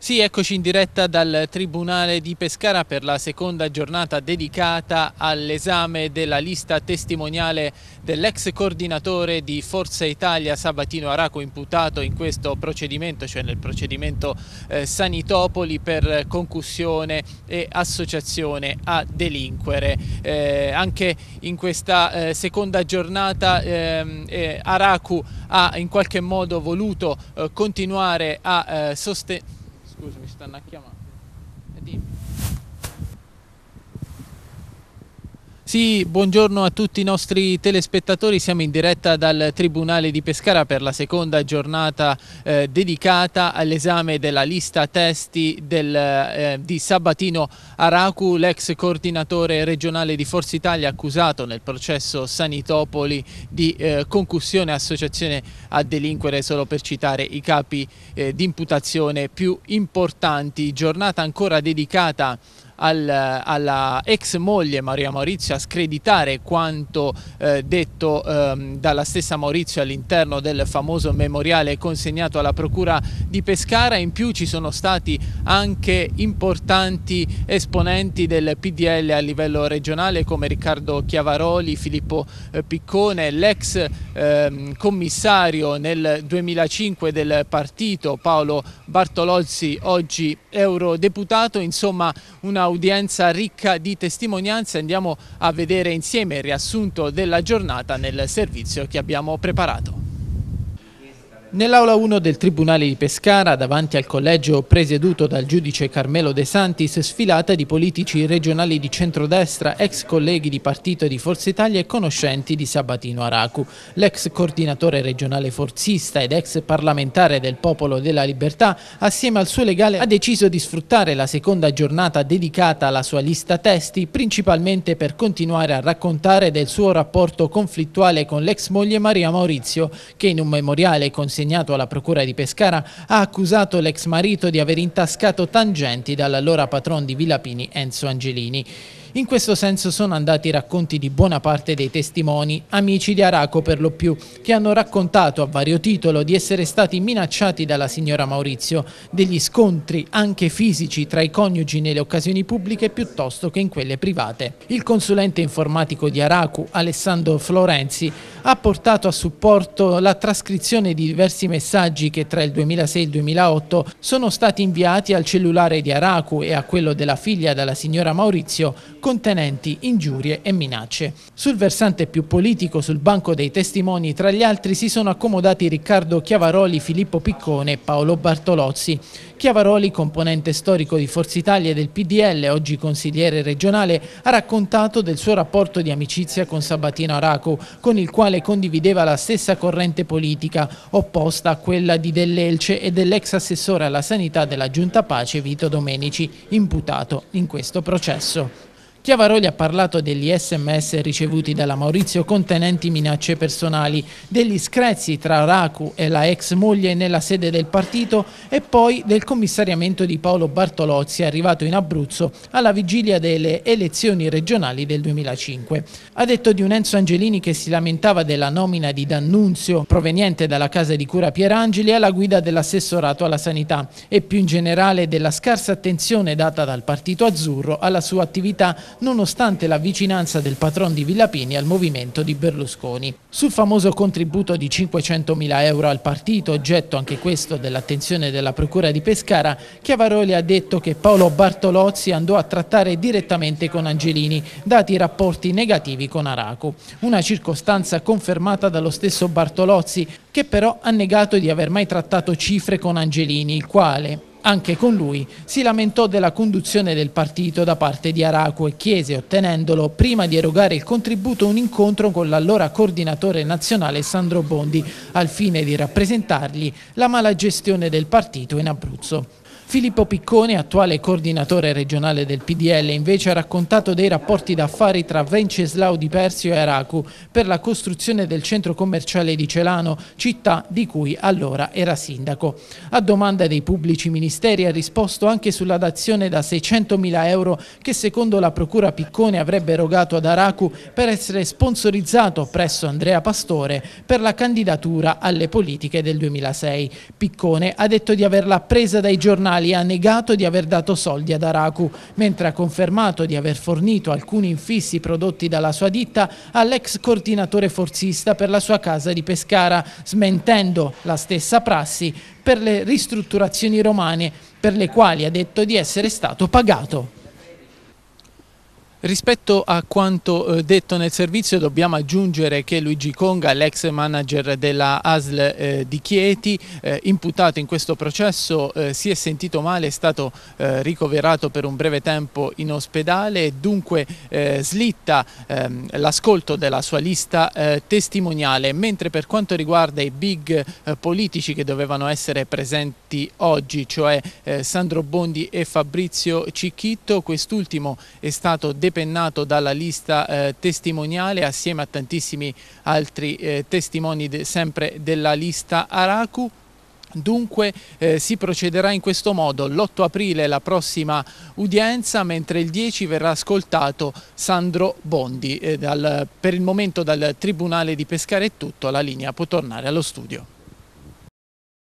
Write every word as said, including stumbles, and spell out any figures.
Sì, eccoci in diretta dal Tribunale di Pescara per la seconda giornata dedicata all'esame della lista testimoniale dell'ex coordinatore di Forza Italia Sabatino Aracu, imputato in questo procedimento, cioè nel procedimento eh, Sanitopoli, per concussione e associazione a delinquere. Eh, anche in questa eh, seconda giornata ehm, eh, Aracu ha in qualche modo voluto eh, continuare a eh, sostenere. Scusa, mi stanno a chiamare. Dimmi. Sì, buongiorno a tutti i nostri telespettatori, siamo in diretta dal Tribunale di Pescara per la seconda giornata eh, dedicata all'esame della lista testi del, eh, di Sabatino Aracu, l'ex coordinatore regionale di Forza Italia accusato nel processo Sanitopoli di eh, concussione e associazione a delinquere, solo per citare i capi eh, di imputazione più importanti. Giornata ancora dedicata Al, alla ex moglie Maria Maurizio a screditare quanto eh, detto ehm, dalla stessa Maurizio all'interno del famoso memoriale consegnato alla Procura di Pescara. In più ci sono stati anche importanti esponenti del P D L a livello regionale come Riccardo Chiavaroli, Filippo eh, Piccone, l'ex ehm, commissario nel duemilacinque del partito Paolo Bartolozzi, oggi eurodeputato. Insomma, una udienza ricca di testimonianze. Andiamo a vedere insieme il riassunto della giornata nel servizio che abbiamo preparato. Nell'aula uno del Tribunale di Pescara, davanti al collegio presieduto dal giudice Carmelo De Santis, sfilata di politici regionali di centrodestra, ex colleghi di partito di Forza Italia e conoscenti di Sabatino Aracu. L'ex coordinatore regionale forzista ed ex parlamentare del Popolo della Libertà, assieme al suo legale, ha deciso di sfruttare la seconda giornata dedicata alla sua lista testi, principalmente per continuare a raccontare del suo rapporto conflittuale con l'ex moglie Maria Maurizio, che in un memoriale consegnato alla Procura di Pescara ha accusato l'ex marito di aver intascato tangenti dall'allora patron di Villa Pini, Enzo Angelini. In questo senso sono andati i racconti di buona parte dei testimoni, amici di Aracu per lo più, che hanno raccontato a vario titolo di essere stati minacciati dalla signora Maurizio, degli scontri anche fisici tra i coniugi nelle occasioni pubbliche piuttosto che in quelle private. Il consulente informatico di Aracu, Alessandro Florenzi, ha portato a supporto la trascrizione di diversi messaggi che tra il duemilasei e il duemilaotto sono stati inviati al cellulare di Aracu e a quello della figlia della signora Maurizio, contenenti ingiurie e minacce. Sul versante più politico, sul banco dei testimoni, tra gli altri si sono accomodati Riccardo Chiavaroli, Filippo Piccone e Paolo Bartolozzi. Chiavaroli, componente storico di Forza Italia e del P D L, oggi consigliere regionale, ha raccontato del suo rapporto di amicizia con Sabatino Aracu, con il quale condivideva la stessa corrente politica, opposta a quella di Dell'Elce e dell'ex assessore alla sanità della Giunta Pace Vito Domenici, imputato in questo processo. Chiavaroli ha parlato degli sms ricevuti dalla Maurizio contenenti minacce personali, degli screzi tra Aracu e la ex moglie nella sede del partito e poi del commissariamento di Paolo Bartolozzi, arrivato in Abruzzo alla vigilia delle elezioni regionali del duemilacinque. Ha detto di un Enzo Angelini che si lamentava della nomina di D'Annunzio, proveniente dalla casa di cura Pierangeli, alla guida dell'assessorato alla sanità e più in generale della scarsa attenzione data dal partito azzurro alla sua attività, nonostante la vicinanza del patron di Villa Pini al movimento di Berlusconi. Sul famoso contributo di cinquecentomila euro al partito, oggetto anche questo dell'attenzione della Procura di Pescara, Chiavaroli ha detto che Paolo Bartolozzi andò a trattare direttamente con Angelini, dati i rapporti negativi con Aracu. Una circostanza confermata dallo stesso Bartolozzi, che però ha negato di aver mai trattato cifre con Angelini, il quale, anche con lui, si lamentò della conduzione del partito da parte di Aracu e chiese, ottenendolo, prima di erogare il contributo, un incontro con l'allora coordinatore nazionale Sandro Bondi, al fine di rappresentargli la mala gestione del partito in Abruzzo. Filippo Piccone, attuale coordinatore regionale del P D L, invece ha raccontato dei rapporti d'affari tra Venceslao Di Persio e Aracu per la costruzione del centro commerciale di Celano, città di cui allora era sindaco. A domanda dei pubblici ministeri ha risposto anche sulla dazione da seicentomila euro che secondo la procura Piccone avrebbe erogato ad Aracu per essere sponsorizzato presso Andrea Pastore per la candidatura alle politiche del duemilasei. Piccone ha detto di averla presa dai giornali quali ha negato di aver dato soldi ad Araku, mentre ha confermato di aver fornito alcuni infissi prodotti dalla sua ditta all'ex coordinatore forzista per la sua casa di Pescara, smentendo la stessa prassi per le ristrutturazioni romane, per le quali ha detto di essere stato pagato. Rispetto a quanto eh, detto nel servizio dobbiamo aggiungere che Luigi Conga, l'ex manager della A S L eh, di Chieti, eh, imputato in questo processo, eh, si è sentito male, è stato eh, ricoverato per un breve tempo in ospedale e dunque eh, slitta ehm, l'ascolto della sua lista eh, testimoniale, mentre per quanto riguarda i big eh, politici che dovevano essere presenti oggi, cioè eh, Sandro Bondi e Fabrizio Cicchitto, quest'ultimo è stato depennato pennato dalla lista eh, testimoniale assieme a tantissimi altri eh, testimoni de sempre della lista Araku. Dunque eh, si procederà in questo modo: l'otto aprile la prossima udienza, mentre il dieci verrà ascoltato Sandro Bondi. Eh, dal, per il momento dal Tribunale di Pescara è tutto, la linea può tornare allo studio.